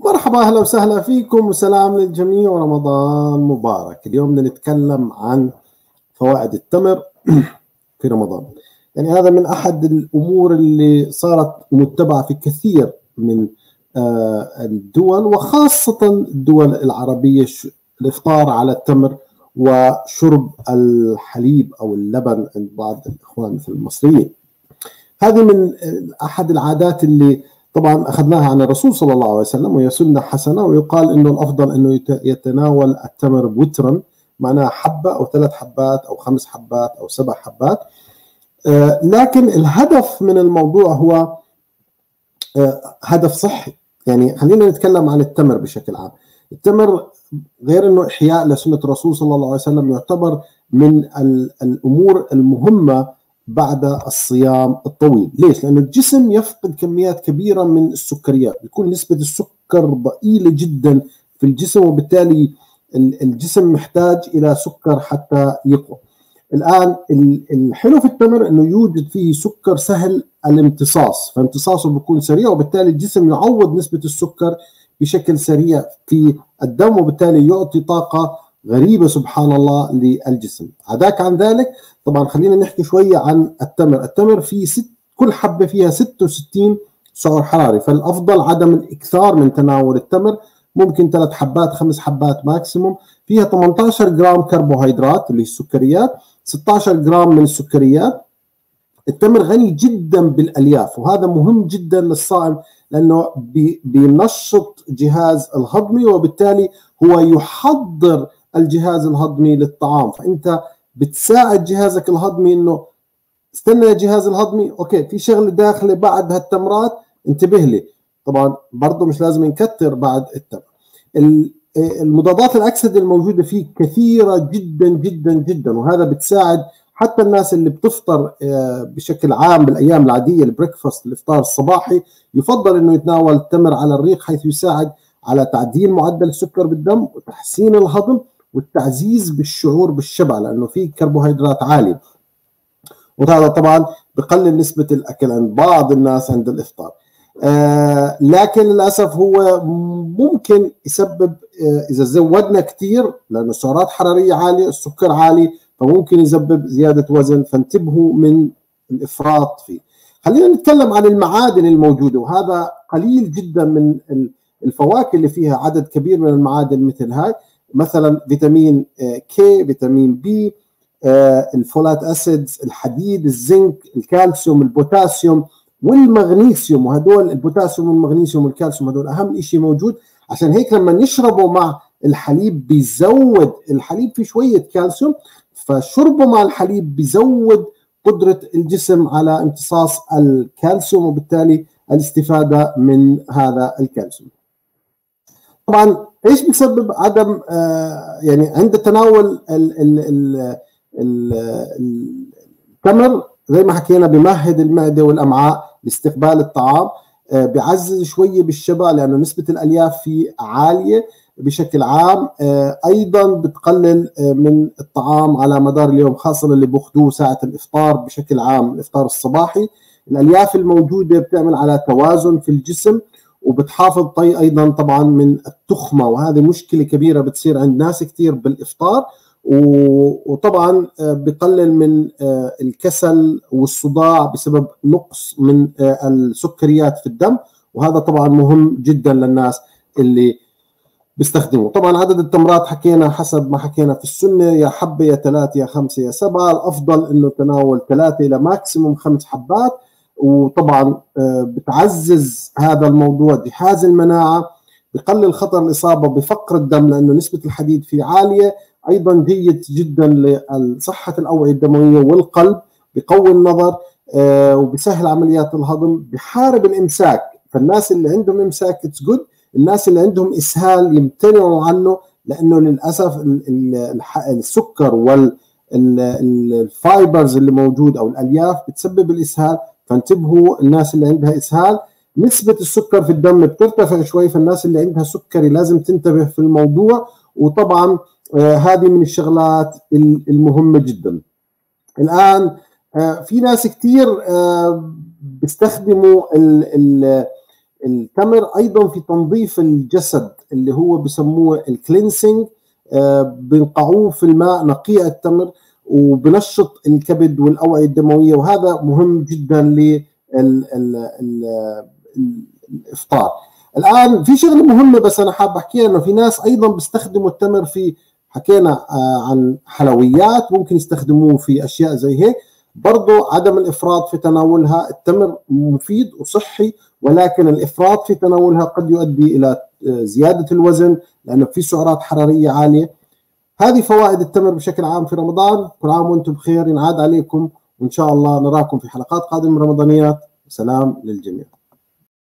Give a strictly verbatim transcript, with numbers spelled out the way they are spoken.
مرحبا، أهلا وسهلا فيكم وسلام للجميع ورمضان مبارك. اليوم بدنا نتكلم عن فوائد التمر في رمضان. يعني هذا من أحد الأمور اللي صارت متبعة في كثير من الدول وخاصة الدول العربية، الإفطار على التمر وشرب الحليب أو اللبن عند بعض الإخوان مثل المصريين. هذه من أحد العادات اللي طبعا أخذناها عن الرسول صلى الله عليه وسلم، وهي سنة حسنة، ويقال أنه الأفضل أنه يتناول التمر وترا، معناها حبة أو ثلاث حبات أو خمس حبات أو سبع حبات. آه لكن الهدف من الموضوع هو آه هدف صحي. يعني خلينا نتكلم عن التمر بشكل عام. التمر غير أنه إحياء لسنة الرسول صلى الله عليه وسلم، يعتبر من الأمور المهمة بعد الصيام الطويل. ليش؟ لأنه الجسم يفقد كميات كبيرة من السكريات، بيكون نسبة السكر ضئيلة جدا في الجسم، وبالتالي الجسم محتاج إلى سكر حتى يقوى. الآن الحلو في التمر أنه يوجد فيه سكر سهل الامتصاص، فامتصاصه بيكون سريع، وبالتالي الجسم يعوض نسبة السكر بشكل سريع في الدم، وبالتالي يعطي طاقة غريبة سبحان الله للجسم. عداك عن ذلك طبعا خلينا نحكي شوية عن التمر. التمر فيه ست كل حبة فيها ستة وستين سعر حراري، فالأفضل عدم الإكثار من تناول التمر، ممكن ثلاث حبات خمس حبات ماكسيموم. فيها ثمانية عشر جرام كربوهيدرات اللي هي السكريات، ستة عشر جرام من السكريات. التمر غني جدا بالألياف، وهذا مهم جدا للصائم لأنه بينشط جهاز الهضمي، وبالتالي هو يحضر الجهاز الهضمي للطعام. فأنت بتساعد جهازك الهضمي انه استنى يا جهاز الهضمي، اوكي في شغله داخله بعد هالتمرات انتبه لي. طبعا برضه مش لازم نكتر بعد التمر. المضادات الاكسده الموجوده فيه كثيره جدا جدا جدا، وهذا بتساعد حتى الناس اللي بتفطر بشكل عام بالايام العاديه، البريكفاست، الافطار الصباحي، يفضل انه يتناول التمر على الريق، حيث يساعد على تعديل معدل السكر بالدم وتحسين الهضم والتعزيز بالشعور بالشبع، لانه فيه كربوهيدرات عاليه، وهذا طبعا بقلل نسبه الاكل عند بعض الناس عند الافطار. آه لكن للاسف هو ممكن يسبب آه اذا زودنا كثير، لانه السعرات حراريه عاليه، السكر عالي، فممكن يسبب زياده وزن، فانتبهوا من الافراط فيه. خلينا نتكلم عن المعادن الموجوده، وهذا قليل جدا من الفواكه اللي فيها عدد كبير من المعادن مثل هاي، مثلا فيتامين كي، فيتامين بي، الفولات اسيدز، الحديد، الزنك، الكالسيوم، البوتاسيوم والمغنيسيوم. وهدول البوتاسيوم والمغنيسيوم والكالسيوم هدول اهم شيء موجود، عشان هيك لما نشربه مع الحليب بيزود، الحليب فيه شويه كالسيوم، فشربه مع الحليب بيزود قدره الجسم على امتصاص الكالسيوم، وبالتالي الاستفاده من هذا الكالسيوم. طبعا ايش بيسبب عدم آه يعني عند تناول ال ال ال ال التمر؟ زي ما حكينا بمهد المعده والامعاء لاستقبال الطعام، آه بيعزز شويه بالشبع لانه نسبه الالياف فيه عاليه بشكل عام. آه ايضا بتقلل آه من الطعام على مدار اليوم، خاصه اللي بياخذوه ساعه الافطار بشكل عام، الافطار الصباحي. الالياف الموجوده بتعمل على توازن في الجسم، وبتحافظ طي ايضا طبعا من التخمه، وهذه مشكله كبيره بتصير عند ناس كثير بالافطار، وطبعا بقلل من الكسل والصداع بسبب نقص من السكريات في الدم، وهذا طبعا مهم جدا للناس اللي بيستخدموا. طبعا عدد التمرات حكينا حسب ما حكينا في السنه، يا حبه يا ثلاثه يا خمسه يا سبعه، الافضل انه تناول ثلاثه الى ماكسيموم خمس حبات. وطبعا بتعزز هذا الموضوع جهاز المناعه، بقلل خطر الاصابه بفقر الدم لانه نسبه الحديد فيه عاليه، ايضا جيد جدا لصحه الاوعيه الدمويه والقلب، بقوي النظر، وبسهل عمليات الهضم، بحارب الامساك. فالناس اللي عندهم امساك اتس جود، الناس اللي عندهم اسهال يمتنعوا عنه، لانه للاسف السكر والفايبرز اللي موجود او الالياف بتسبب الاسهال، فانتبهوا الناس اللي عندها اسهال. نسبه السكر في الدم بترتفع شوي، فالناس اللي عندها سكري لازم تنتبه في الموضوع. وطبعا آه هذه من الشغلات المهمه جدا. الان آه في ناس كثير آه بيستخدموا ال ال التمر ايضا في تنظيف الجسد اللي هو بسموه الكلينسينج، بنقعوه في الماء نقيع التمر وبنشط الكبد والاوعيه الدمويه، وهذا مهم جدا للافطار. الان في شغله مهمه بس انا حابب احكيها، انه في ناس ايضا بيستخدموا التمر في، حكينا عن حلويات، ممكن يستخدموه في اشياء زي هيك. برضو عدم الافراط في تناولها، التمر مفيد وصحي، ولكن الافراط في تناولها قد يؤدي الى زياده الوزن لانه في سعرات حراريه عاليه. هذه فوائد التمر بشكل عام في رمضان. كل عام وانتم بخير، ينعاد عليكم، وان شاء الله نراكم في حلقات قادمه من رمضانيات. سلام للجميع.